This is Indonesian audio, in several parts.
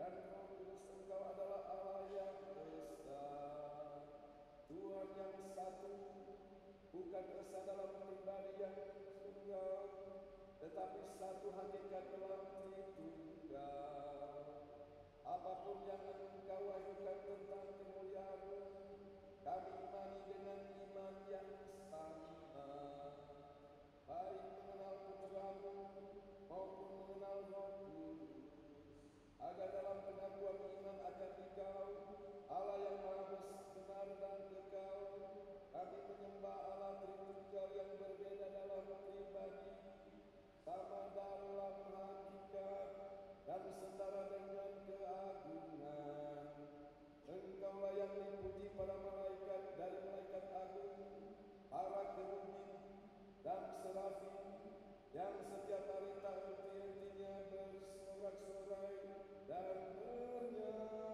dan Roh Kudus, Engkau adalah Allah yang esa, Tuhan yang satu, bukan esa dalam pribadi yang tunggal, tetapi satu hakikat dalam Tritunggal. Apapun yang Engkau wahyukan tentang kemuliaan-Mu, kami imani dengan iman yang sama, baik mengenal Putra-Mu maupun mengenal Roh Kudus, agar dalam pengakuan iman akan Engkau, Allah yang Maha benar dan kekal, kami menyembah Allah Tritunggal yang berbeda dalam pribadi, sama dalam hakikat, dan setara dengan keagungan. Engkaulah yang dipuji para malaikat, dari malaikat agung, para kerubin dan serafim, yang setiap hari tak henti-hentinya bersorak-sorai dan bernyanyi.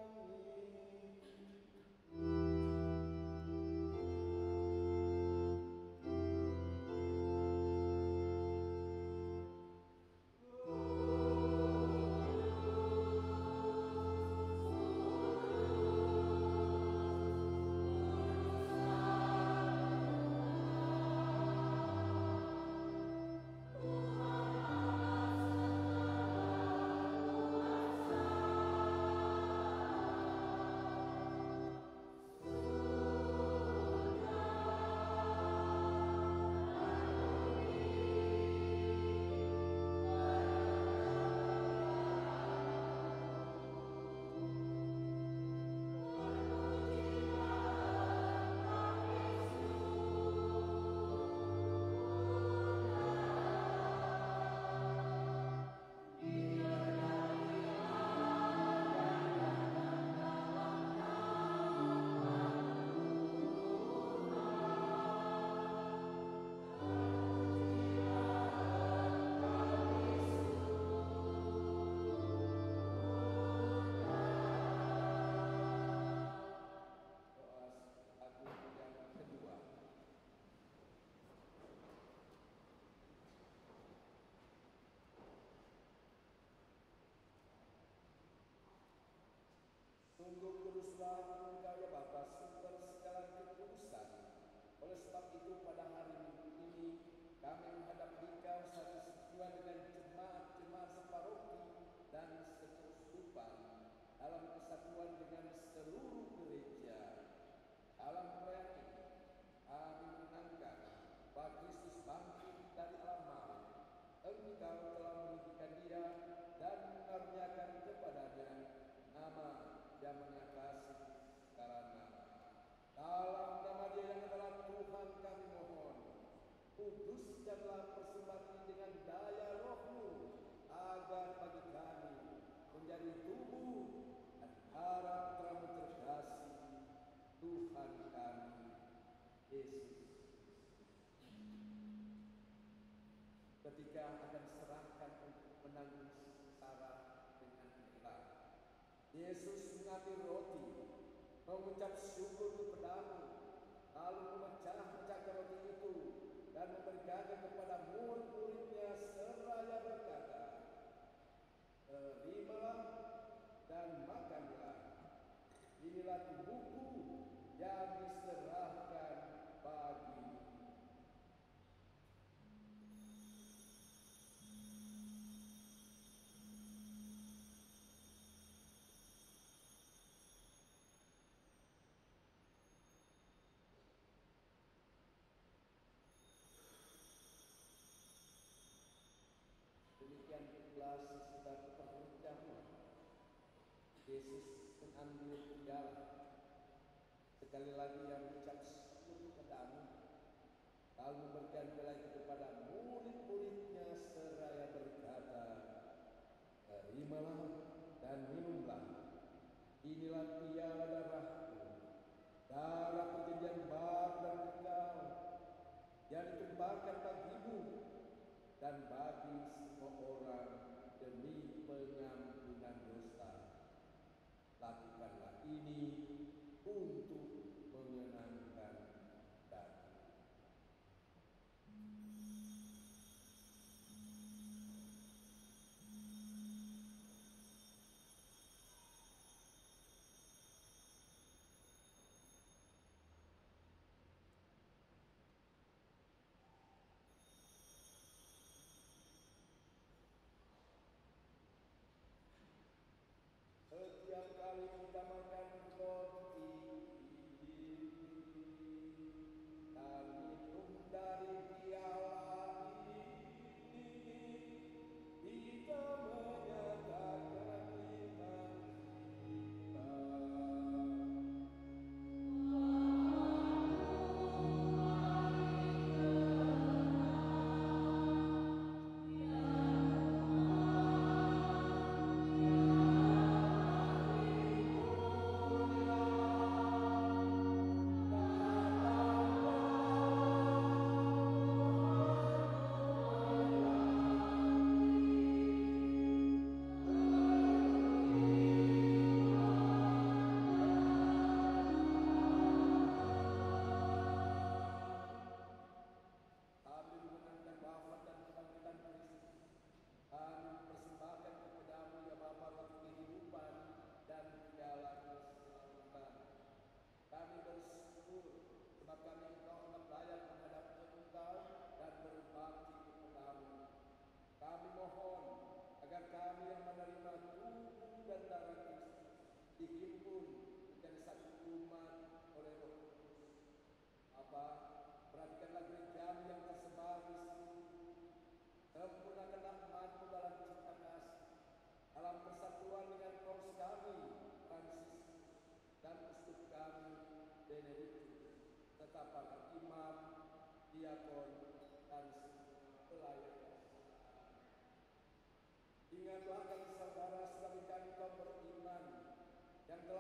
Sungguh kuduslah Engkau ya Bapa, sumber segala kekudusan. Oleh sebab itu pada hari Minggu ini kami menghadap Engkau satu sesuai dengan jemaat-jemaat separoki dan sekeuskupan dalam kesatuan dengan seluruh gereja. Dalam proyek ini kami mengenangkan bahwa Kristus bangkit dari alam maut. Engkau telah meninggikan Dia dan mengaruniakan kepadanya nama yang mengatasi segala nama. Dalam nama Dia yang adalah Tuhan kami mohon, kuduskanlah persembahan ini dengan daya Roh-Mu, agar bagi kami menjadi tubuh dan harap Putra-Mu terkasih, Tuhan kami Yesus. Ketika akan serahkan untuk menanggung sengsara dengan ikhlas, Yesus mengambil roti, mengucap syukur kepadamu, lalu memecah-mecahkan roti itu dan memberikannya kepada murid-muridnya seraya berkata, "Terimalah dan makanlah. Inilah tubuhku yang diserahkan bagimu." Demikian pula sesudah perjamuan, Yesus mengambil piala, sekali lagi yang mengucap syukur kepadamu, lalu memberikan piala itu kepada murid-muridnya seraya berkata, "Terimalah dan minumlah. Inilah piala darahku, darah perjanjian baru dan kekal, yang ditumpahkan bagimu dan bagi semua orang demi pengampunan dosa. Lakukanlah ini untuk menyenangkan Bapa." dihimpun menjadi satu umat oleh Roh Kudus. Apa? Perhatikanlah gereja yang tersebar di seluruh dunia. Sempurnakanlah imanmu dalam cinta kasih, dalam persatuan dengan Paus kami, Fransiskus, dan uskup kami, Benediktus. Tetaplah imam, diakon, dan semua pelayan. Ingatlah kami saudara sebagai kaum beriman yang telah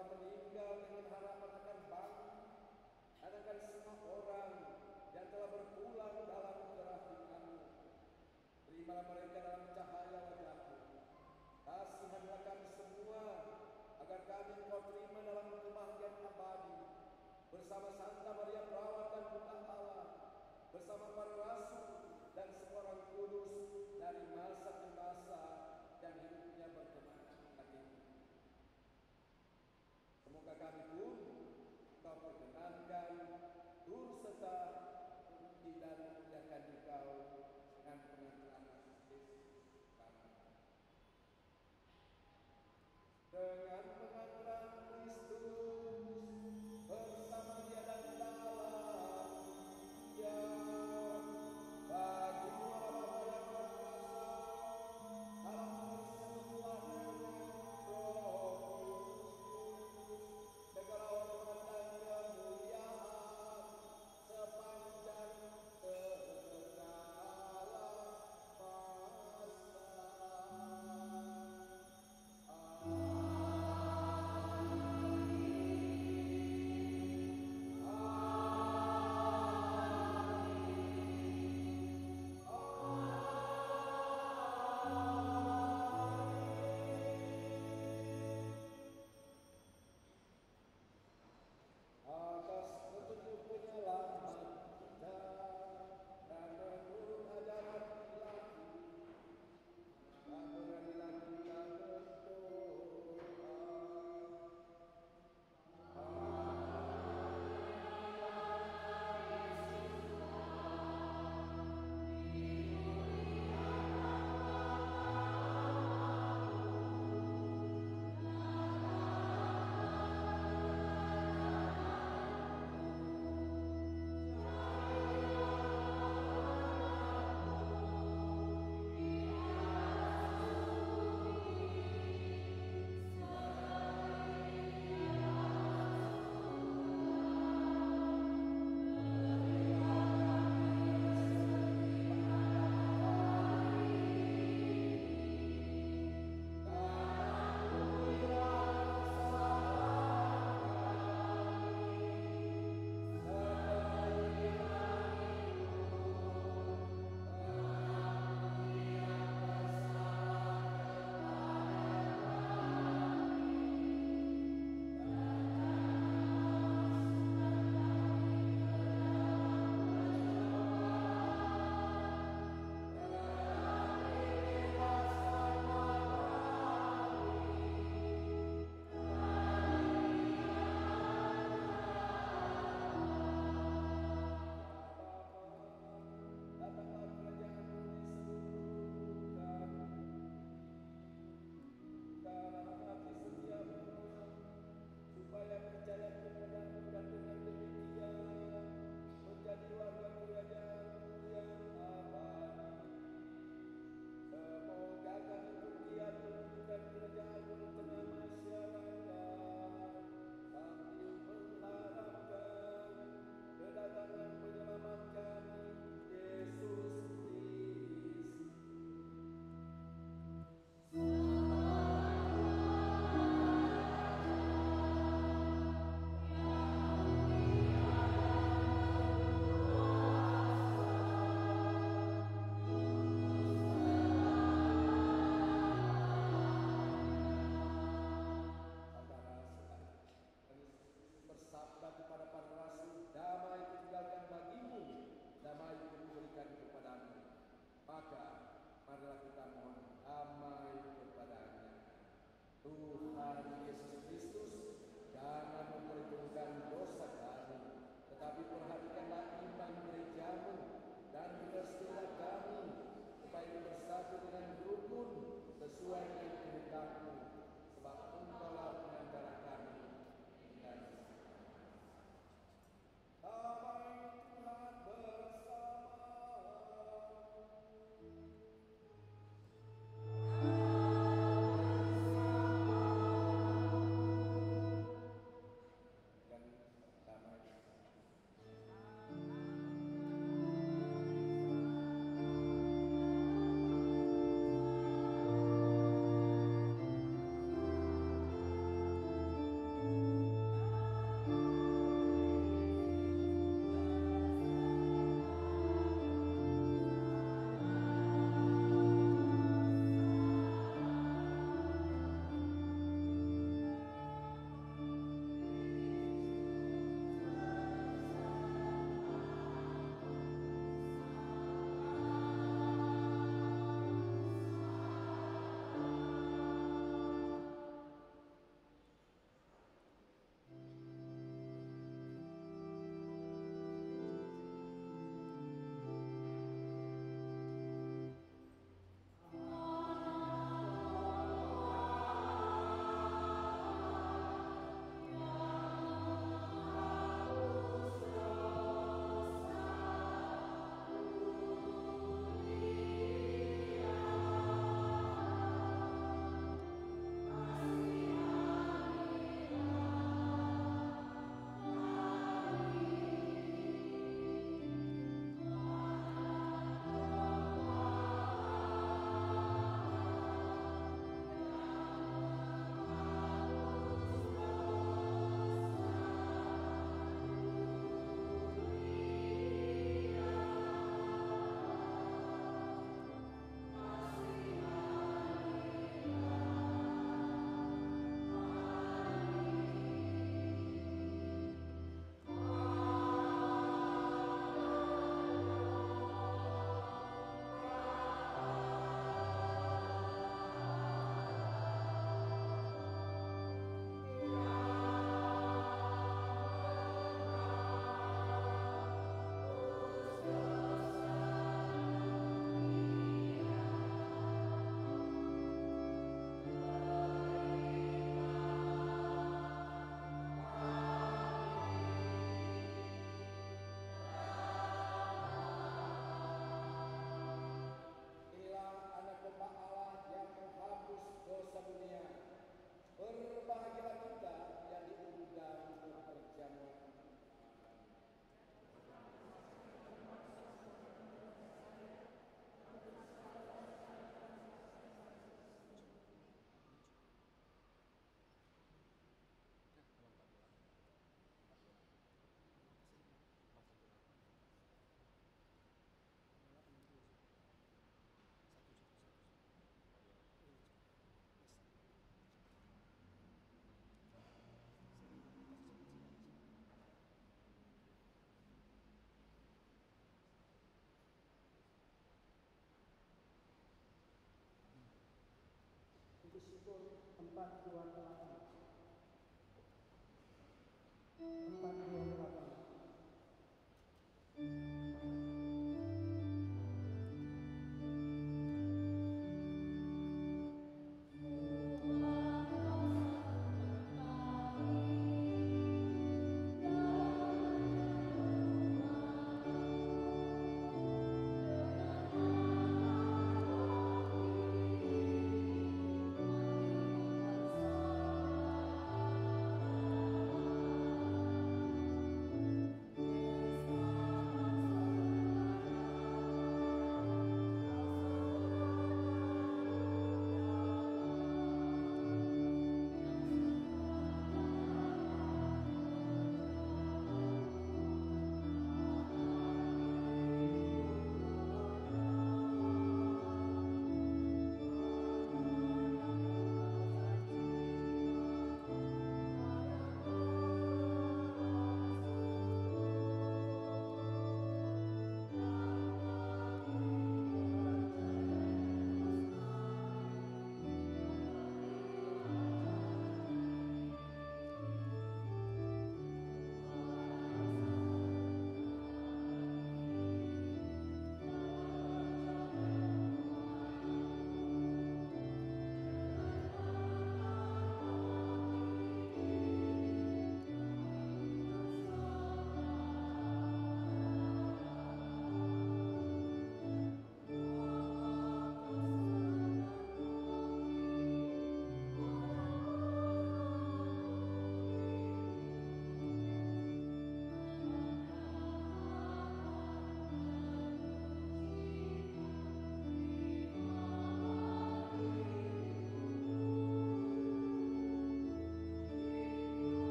428 428